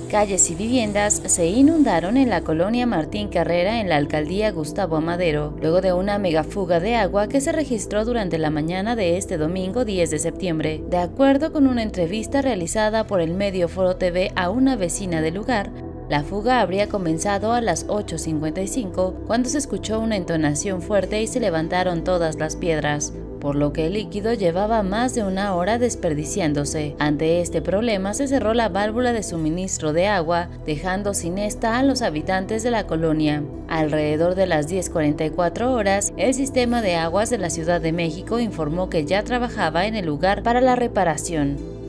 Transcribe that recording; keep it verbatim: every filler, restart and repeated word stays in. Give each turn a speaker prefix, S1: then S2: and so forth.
S1: Calles y viviendas se inundaron en la colonia Martín Carrera en la alcaldía Gustavo Amadero, luego de una megafuga de agua que se registró durante la mañana de este domingo diez de septiembre. De acuerdo con una entrevista realizada por el medio Foro T V a una vecina del lugar, la fuga habría comenzado a las ocho cincuenta y cinco cuando se escuchó una entonación fuerte y se levantaron todas las piedras, por lo que el líquido llevaba más de una hora desperdiciándose. Ante este problema se cerró la válvula de suministro de agua, dejando sin esta a los habitantes de la colonia. Alrededor de las diez cuarenta y cuatro horas, el sistema de aguas de la Ciudad de México informó que ya trabajaba en el lugar para la reparación.